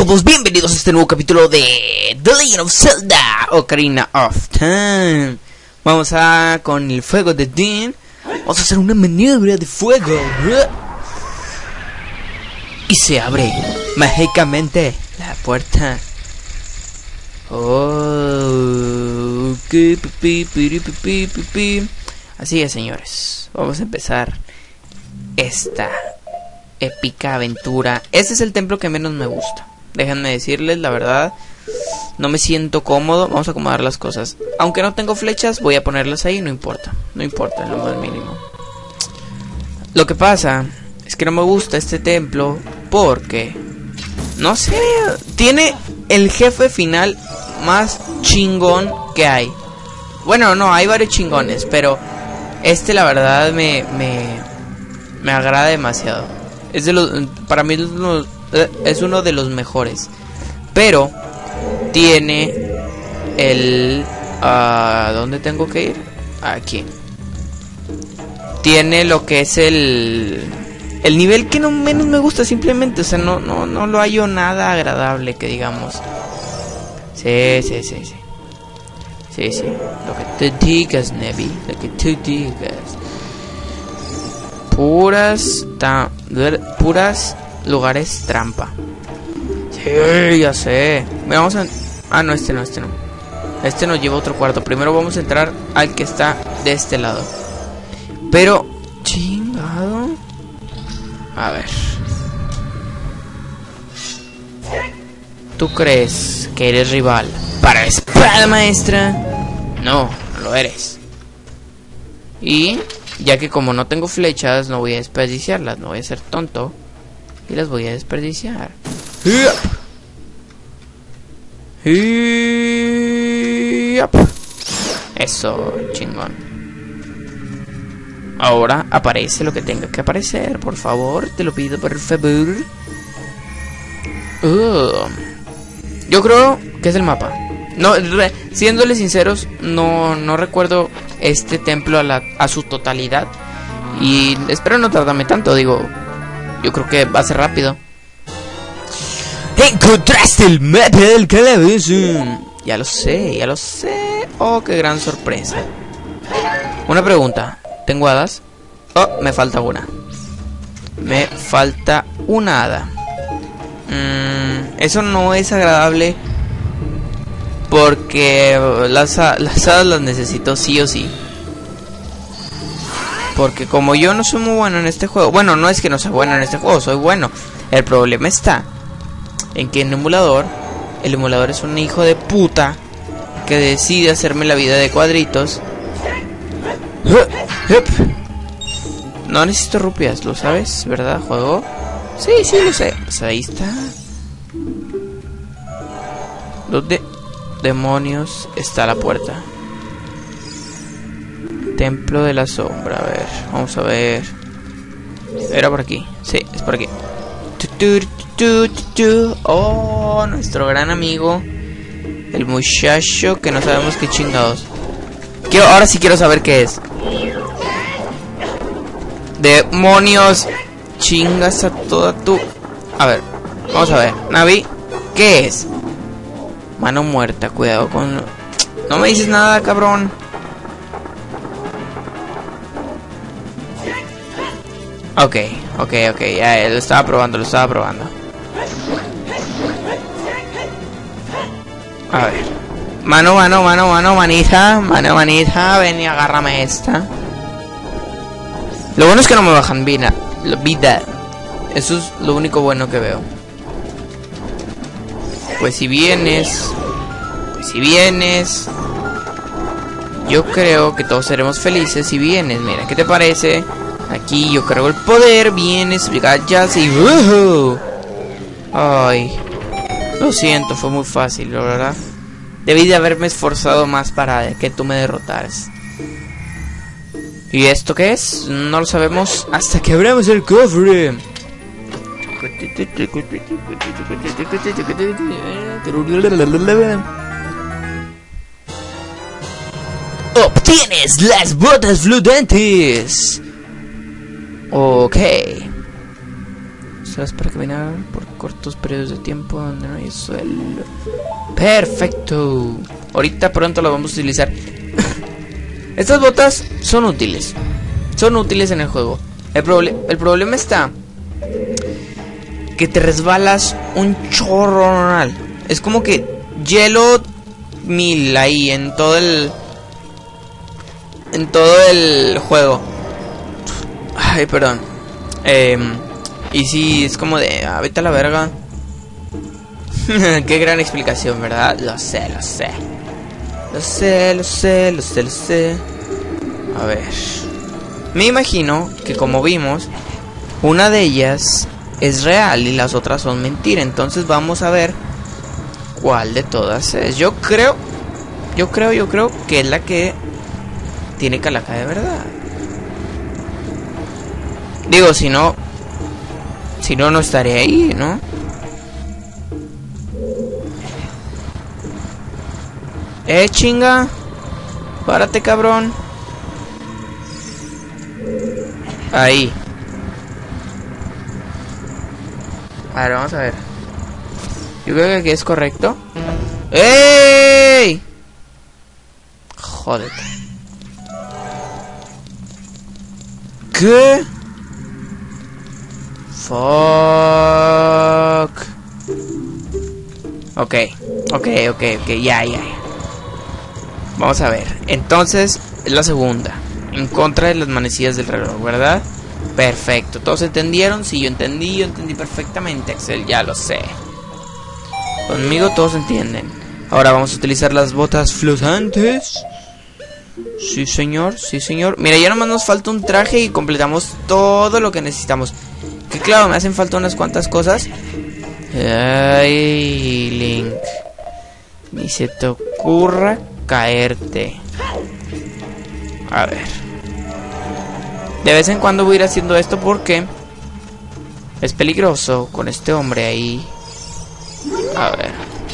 todos, bienvenidos a este nuevo capítulo de The Legend of Zelda Ocarina of Time. Vamos con el fuego de Din. Vamos a hacer una maniobra de fuego. Y se abre mágicamente la puerta. Oh, así es, señores. Vamos a empezar esta épica aventura. Este es el templo que menos me gusta. Déjenme decirles la verdad. No me siento cómodo. Vamos a acomodar las cosas. Aunque no tengo flechas, voy a ponerlas ahí. No importa. No importa en lo más mínimo. Lo que pasa es que no me gusta este templo porque, no sé, tiene el jefe final más chingón que hay. Bueno, no, hay varios chingones, pero este la verdad me agrada demasiado. Es de los, para mí es uno de los mejores. Pero tiene el ¿dónde tengo que ir? Aquí. Tiene lo que es el nivel que no menos me gusta simplemente, o sea, no lo hallo nada agradable que digamos. Sí. Sí, lo que tú digas, Nevi, lo que tú digas. Puras lugares trampa. Sí, ya sé. Vamos a... Ah, no, este no. Este nos lleva a otro cuarto. Primero vamos a entrar al que está de este lado. Pero... chingado. A ver. ¿Tú crees que eres rival para la espada maestra? No, no lo eres. Y... ya que como no tengo flechas, no voy a desperdiciarlas. No voy a ser tonto y las voy a desperdiciar. Eso, chingón. Ahora aparece lo que tenga que aparecer. Por favor, te lo pido, por favor. Yo creo que es el mapa. No, siéndole sinceros, no recuerdo este templo a su totalidad. Y espero no tardarme tanto, digo. Yo creo que va a ser rápido. ¡Encontraste el mapa del calabozo! Ya lo sé. Oh, qué gran sorpresa. Una pregunta. ¿Tengo hadas? Oh, me falta una. Me falta una hada. Eso no es agradable. Porque las hadas las necesito sí o sí. Porque como yo no soy muy bueno en este juego. Bueno, no es que no sea bueno en este juego, soy bueno. El problema está en que el emulador es un hijo de puta que decide hacerme la vida de cuadritos. No necesito rupias, ¿lo sabes? ¿Verdad, juego? Sí, lo sé. Pues ahí está. ¿Dónde demonios está la puerta? Templo de la sombra. A ver, vamos a ver. Era por aquí. Sí, es por aquí. Oh, nuestro gran amigo, el muchacho que no sabemos qué chingados. Ahora sí quiero saber qué es. Demonios. Chingas a toda tu... A ver, vamos a ver. Navi, ¿qué es? Mano muerta, cuidado con... No me dices nada, cabrón. Ok, ya lo estaba probando. A ver. Manita, ven y agárrame esta. Lo bueno es que no me bajan vida. Eso es lo único bueno que veo. Pues si vienes, yo creo que todos seremos felices si vienes. Mira, ¿qué te parece? Aquí yo cargo el poder, vienes, gachas y... Ay, lo siento, fue muy fácil, la verdad. Debí de haberme esforzado más para que tú me derrotaras. ¿Y esto qué es? No lo sabemos hasta que abramos el cofre. Obtienes las botas flotantes. Ok. usas para caminar por cortos periodos de tiempo donde no hay suelo. Perfecto. Ahorita pronto lo vamos a utilizar. Estas botas son útiles. Son útiles en el juego. El problema está que te resbalas un chorro. Es como que hielo 1000 ahí en todo el juego. Ay, perdón. Y sí, es como de vete a la verga. Qué gran explicación, ¿verdad? Lo sé. A ver. Me imagino que, como vimos, una de ellas es real y las otras son mentira. Entonces vamos a ver cuál de todas es. Yo creo que es la que tiene calaca de verdad. Digo, si no no estaré ahí, ¿no? Chinga. Párate, cabrón. Ahí. A ver, vamos a ver. Yo creo que aquí es correcto. ¡Ey! Jódete. ¿Qué? Fuck. Ok, ya. Vamos a ver. Entonces, es la segunda. En contra de las manecillas del reloj, ¿verdad? Perfecto. ¿Todos entendieron? Sí, yo entendí perfectamente, Axel. Ya lo sé. Conmigo todos entienden. Ahora vamos a utilizar las botas flotantes. Sí, señor. Mira, ya nomás nos falta un traje y completamos todo lo que necesitamos. Que claro, me hacen falta unas cuantas cosas. Ay, Link. Ni se te ocurra caerte. A ver. De vez en cuando voy a ir haciendo esto porque es peligroso con este hombre ahí. A ver.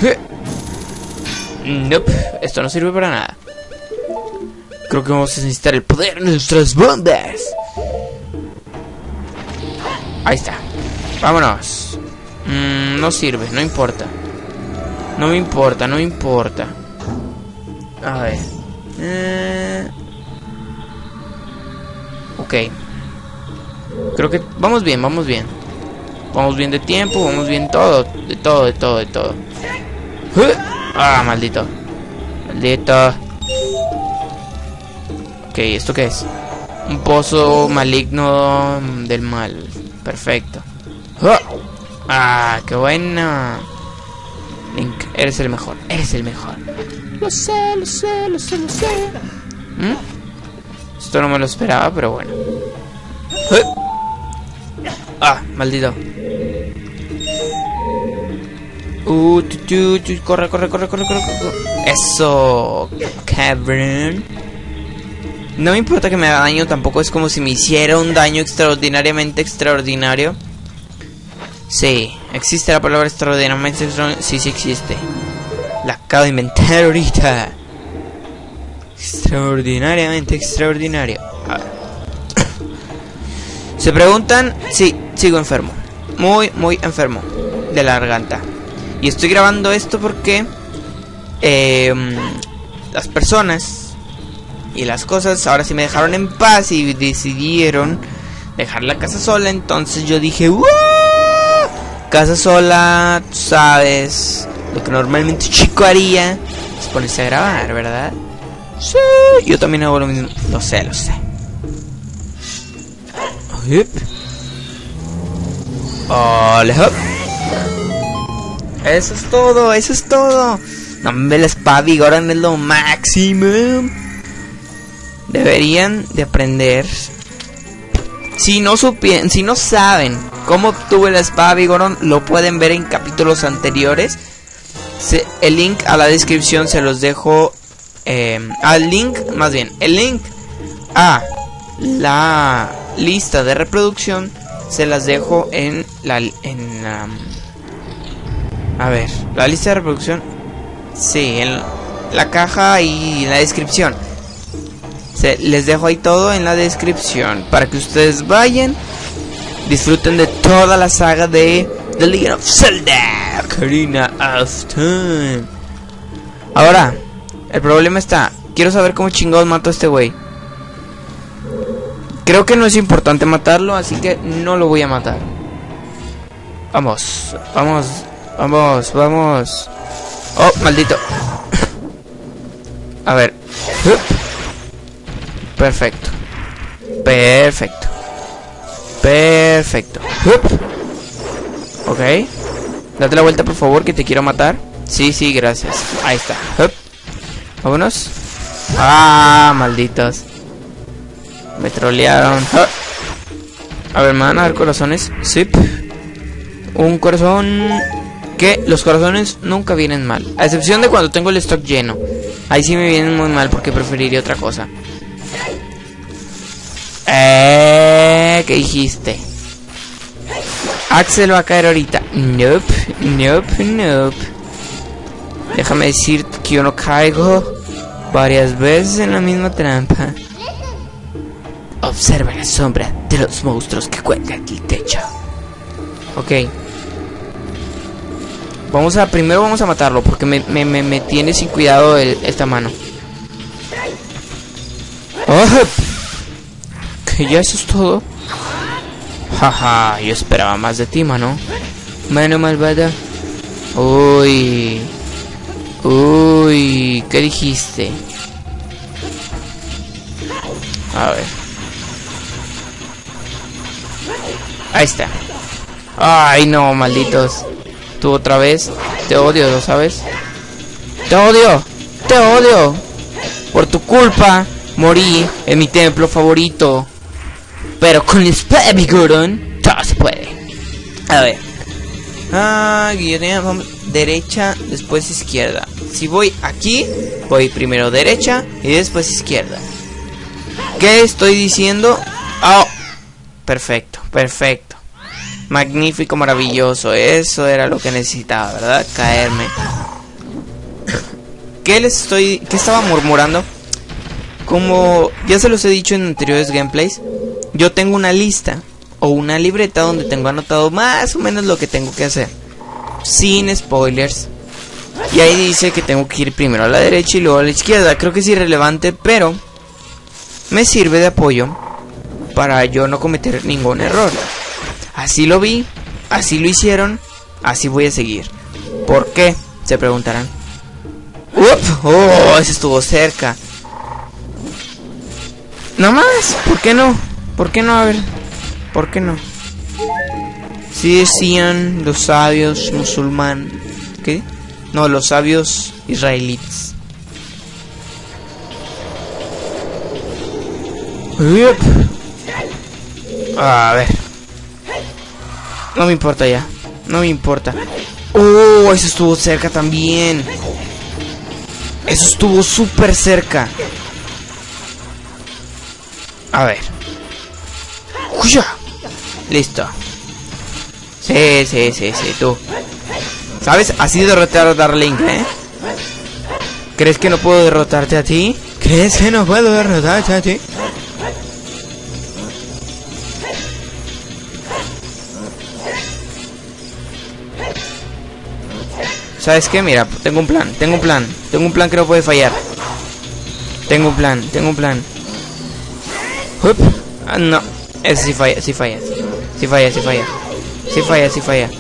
Nope, esto no sirve para nada. Creo que vamos a necesitar el poder de nuestras bombas. Ahí está. Vámonos. No sirve, no importa. No me importa. A ver. Ok. Creo que vamos bien. Vamos bien de tiempo, vamos bien todo. De todo. Ah, maldito. Ok, ¿esto qué es? Un pozo maligno del mal. Perfecto. Ah, qué bueno. Link, eres el mejor. Lo sé. Esto no me lo esperaba, pero bueno. Ah, maldito. Corre. Eso, cabrón. No me importa que me haga daño, tampoco es como si me hiciera un daño extraordinariamente extraordinario. Sí, existe la palabra extraordinariamente extraordinario. Sí existe. La acabo de inventar ahorita. Extraordinariamente extraordinario. Se preguntan, sí, sigo enfermo. Muy enfermo de la garganta. Y estoy grabando esto porque las personas y las cosas ahora sí me dejaron en paz y decidieron dejar la casa sola. Entonces yo dije, ¡wow! Casa sola, tú sabes, lo que normalmente un chico haría es ponerse a grabar, ¿verdad? Sí, yo también hago lo mismo. Lo sé. Hola. Eso es todo. No me la Spavi, ahora es lo máximo. Deberían de aprender. Si no saben cómo obtuve la espada Vigorón, lo pueden ver en capítulos anteriores. El link a la descripción se los dejo. El link a la lista de reproducción se las dejo en la la lista de reproducción. Sí, en la caja y en la descripción. Les dejo ahí todo en la descripción para que ustedes vayan disfruten de toda la saga de The Legend of Zelda Ocarina of Time. Ahora, el problema está, quiero saber cómo chingados mato a este güey. Creo que no es importante matarlo, así que no lo voy a matar. Vamos, vamos, vamos, vamos. Oh, maldito. A ver. Perfecto. Perfecto. Perfecto. Ok. Date la vuelta, por favor, que te quiero matar. Sí, sí, gracias. Ahí está. Vámonos. Ah, malditos. Me trolearon. A ver, me van a dar corazones. Sí. Un corazón. Que los corazones nunca vienen mal. A excepción de cuando tengo el stock lleno. Ahí sí me vienen muy mal porque preferiría otra cosa. ¿Qué dijiste? Axel va a caer ahorita. Nope, nope, nope. Déjame decirte que yo no caigo varias veces en la misma trampa. Observa la sombra de los monstruos que cuelgan del techo. Ok. Primero vamos a matarlo porque me tiene sin cuidado esta mano. Oh, que ya eso es todo. Jaja, yo esperaba más de ti, mano. Mano malvada. Uy. Uy, ¿qué dijiste? A ver. Ahí está. Ay, no, malditos. Tú otra vez. Te odio, ¿lo sabes? Te odio. Te odio. Por tu culpa morí en mi templo favorito. Pero con el espada de Goron todo se puede. A ver. Guillotina, vamos. Derecha, después izquierda. Si voy aquí, voy primero derecha y después izquierda. ¿Qué estoy diciendo? Oh, perfecto, perfecto. Magnífico, maravilloso. Eso era lo que necesitaba, ¿verdad? Caerme. ¿Qué estaba murmurando? Como ya se los he dicho en anteriores gameplays, yo tengo una lista o una libreta donde tengo anotado más o menos lo que tengo que hacer, sin spoilers. Y ahí dice que tengo que ir primero a la derecha y luego a la izquierda. Creo que es irrelevante, pero me sirve de apoyo para yo no cometer ningún error. Así lo vi, así lo hicieron, así voy a seguir. ¿Por qué? Se preguntarán. ¡Oh! Ese estuvo cerca. ¿No más? ¿Por qué no? ¿Por qué no? A ver. ¿Por qué no? Sí decían los sabios musulmanes. ¿Qué? No, los sabios israelitas. A ver. No me importa ya. No me importa. Oh, eso estuvo cerca también. Eso estuvo súper cerca. A ver. ¡Uya! Listo. Sí, tú. ¿Sabes? Así derrotar a Darling, ¿eh? ¿Crees que no puedo derrotarte a ti? ¿Crees que no puedo derrotarte a ti? ¿Sabes qué? Mira, tengo un plan que no puede fallar. Tengo un plan. ¡Hup! Ah, no, ese sí falla. Sí falla.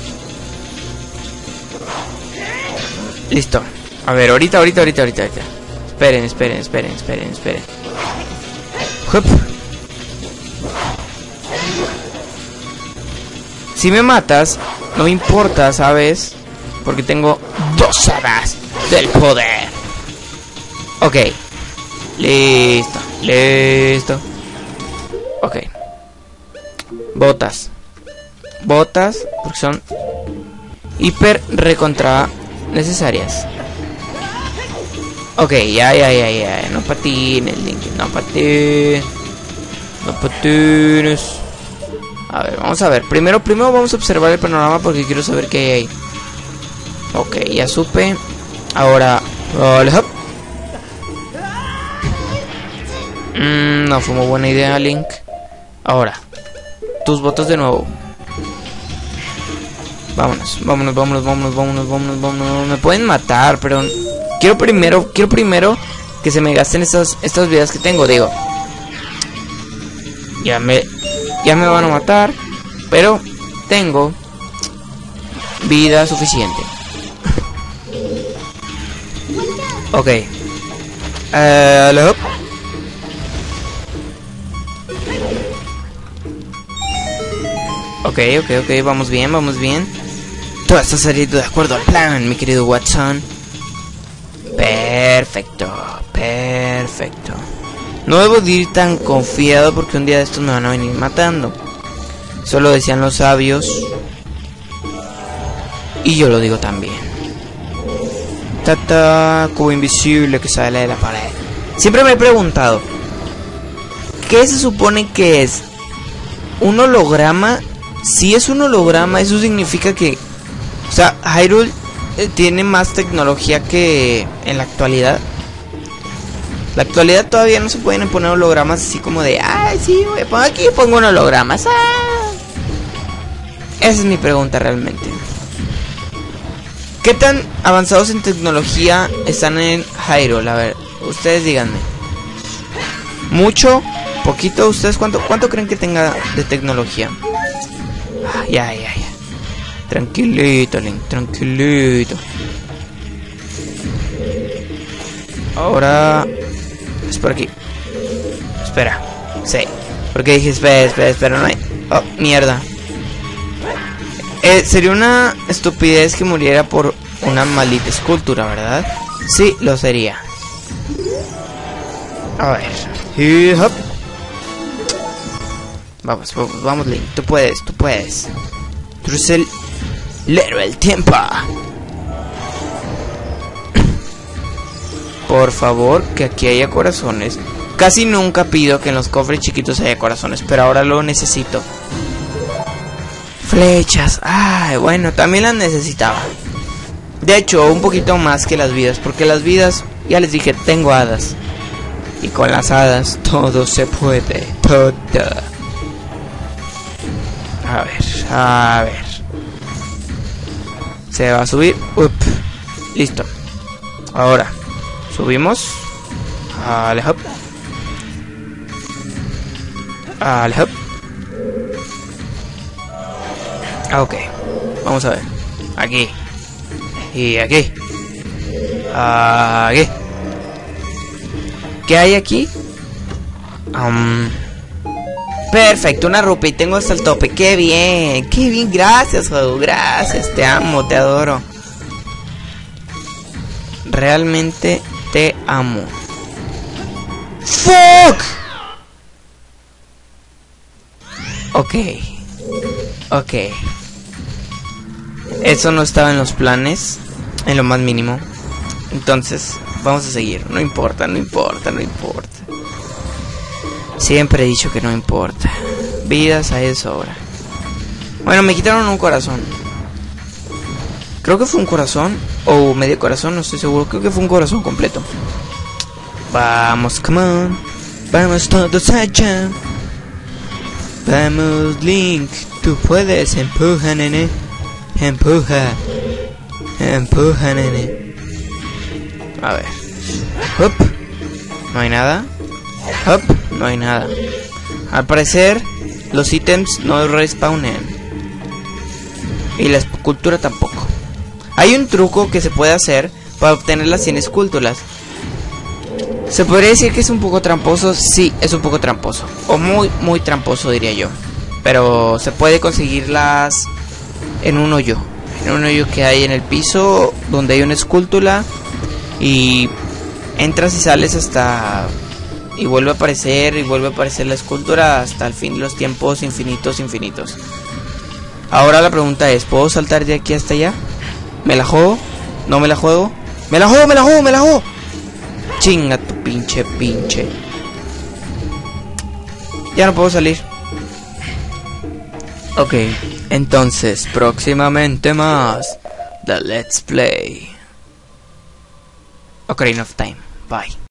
Listo. A ver, ahorita. Esperen. ¡Hup! Si me matas, no me importa, ¿sabes? Porque tengo 2 hadas del poder. Ok. Listo. Ok. Botas, porque son hiper recontra necesarias. Ok, ya. No patines, Link. No patines. A ver, vamos a ver. Primero vamos a observar el panorama porque quiero saber qué hay ahí. Ok, ya supe. Ahora... no fue muy buena idea, Link. Ahora. tus botas de nuevo. Vámonos, vámonos, vámonos, vámonos, vámonos, vámonos, vámonos. Me pueden matar, pero quiero primero que se me gasten estas vidas que tengo, digo. Ya me van a matar, pero tengo vida suficiente. Ok. Ok, vamos bien, vamos bien. Todo está saliendo de acuerdo al plan, mi querido Watson. Perfecto, perfecto. No debo de ir tan confiado porque un día de estos me van a venir matando. Solo decían los sabios. Y yo lo digo también. Tata, cubo invisible que sale de la pared. Siempre me he preguntado, ¿qué se supone que es? ¿Un holograma? Si es un holograma, eso significa que... O sea, Hyrule tiene más tecnología que en la actualidad. La actualidad todavía no se pueden poner hologramas así como de... Ay, sí, voy a poner aquí y pongo un holograma. Esa es mi pregunta realmente. ¿Qué tan avanzados en tecnología están en Hyrule? A ver, ustedes díganme. ¿Mucho? ¿Poquito? ¿Ustedes cuánto creen que tenga de tecnología? Ya. Tranquilito, Link, tranquilito. Ahora... Es por aquí. Espera. Sí. Porque dije, espera, no hay... Oh, mierda. Sería una estupidez que muriera por una maldita escultura, ¿verdad? Sí, lo sería. A ver. Y hop. Vamos, Link. Tú puedes. Tú eres el héroe del tiempo. Por favor, que aquí haya corazones. Casi nunca pido que en los cofres chiquitos haya corazones, pero ahora lo necesito. Flechas. Ay, bueno, también las necesitaba. De hecho, un poquito más que las vidas, porque las vidas, ya les dije, tengo hadas. Y con las hadas todo se puede. Todo. A ver. Se va a subir. Listo. Ahora subimos. Al hop. Ok. Vamos a ver. Aquí. Y aquí. Aquí. ¿Qué hay aquí? Perfecto, una rupa y tengo hasta el tope. Qué bien, gracias, juego. Gracias, te amo, te adoro. Realmente te amo. ¡Fuck! Ok. Eso no estaba en los planes, en lo más mínimo. Entonces, vamos a seguir. No importa. Siempre he dicho que no importa. Vidas hay de sobra. Bueno, me quitaron un corazón. Creo que fue un corazón o medio corazón, no estoy seguro. Creo que fue un corazón completo. Vamos, come on. Vamos todos allá. Vamos, Link. Tú puedes. Empuja, nene. Empuja, nene. A ver. Hop. No hay nada. Hop. No hay nada. Al parecer, los ítems no respawnen. Y la escultura tampoco. Hay un truco que se puede hacer para obtener las 100 esculturas. ¿Se podría decir que es un poco tramposo? Sí, es un poco tramposo. O muy tramposo, diría yo. Pero se puede conseguirlas en un hoyo. En un hoyo que hay en el piso, donde hay una escultura. Y entras y sales hasta... Y vuelve a aparecer la escultura hasta el fin de los tiempos infinitos. Ahora la pregunta es, ¿puedo saltar de aquí hasta allá? ¿Me la juego? ¿No me la juego? ¡Me la juego! Chinga tu pinche. Ya no puedo salir. Ok, entonces, próximamente más The Let's Play Ocarina of Time. Bye.